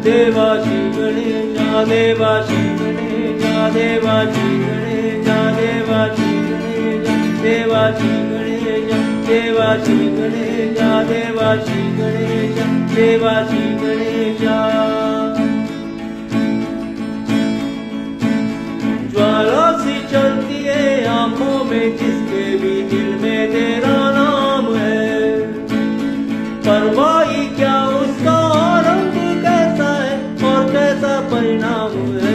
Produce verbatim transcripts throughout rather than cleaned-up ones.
देवाची गणेशा देवाची गणेशा देवाची गणेशा देवाची गणेशा देवाची गणेशा देवाची गणेशा देवाची गणेशा देवाची गणेशा। ज्वाला सी चलती है आंखों में जिसके भी दिल में तेरा नाम है, परवाही क्या उसका रंग कैसा है और कैसा परिणाम है।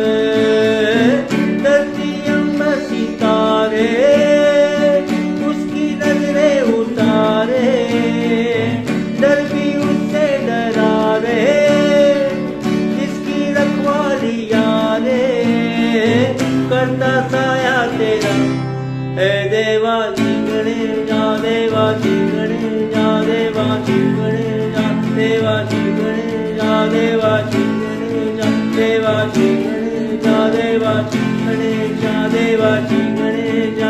धरती में सितारे उसकी नजरें उतारे, डर भी उससे डरा रे जिसकी रखवाली यारे करता साया तेरा है। देवाची गणेशा देवाची गणेशा देवाची गणेशा देवाची गणेशा देवाची गणेशा देवाची गणेशा देवाची गणेशा देवाची गणेशा।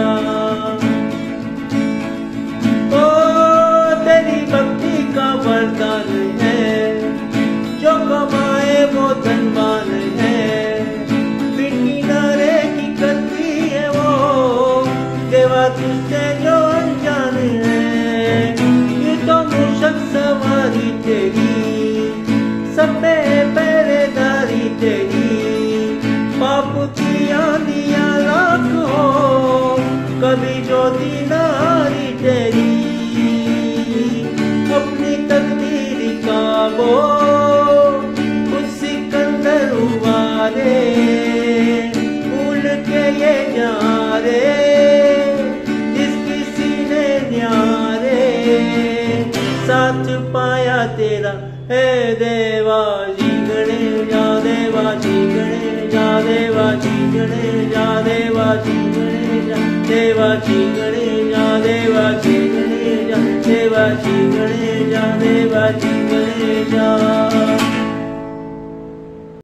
ओ तेरी भक्ति का वरदान है, जो कमाए वो धनवान है। देवा तुझसे जो अनजान है, ये तो मूषक सवारी तेरी, सब पे पहरेदारी तेरी। पाप की आंधियां लाख हो, कभी ज्योति न हारी तेरी। अपनी तकदीर का वो कुछ सिकंदर हुआ रे, भूल के ये जा रे साथ पाया तेरा है। देवाची गणेशा देवाची गणेशा देवाची गणेशा देवाची गणेशा देवाची गणेशा देवाची गणेशा देवाची गणेशा देवाची गणेशा।